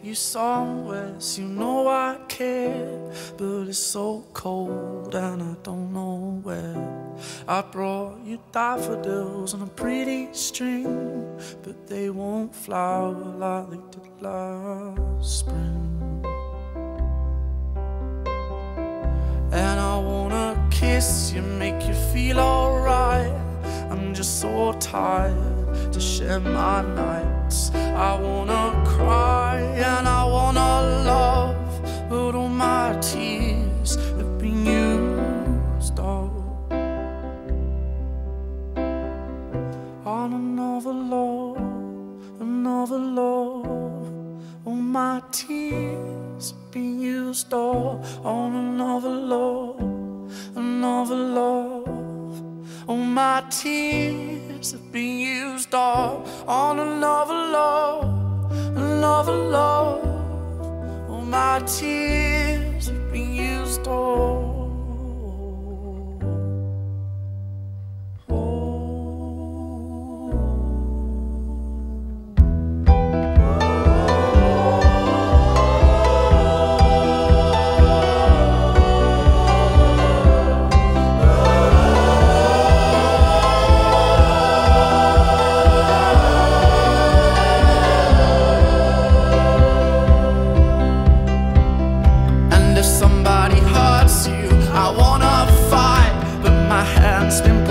you somewhere, so you know I care. But it's so cold and I don't know where. I brought you daffodils on a pretty string, but they won't flower like they did last spring. And I wanna kiss you, make you feel alright. I'm just so tired to share my nights. I wanna cry and I wanna love, but all my tears have been used up on another love, another love. All my tears have been used up on another love, another love. All my tears have been used up on another love, another love. All my tears have been used up. Somebody hurts you, I wanna fight, but my hands been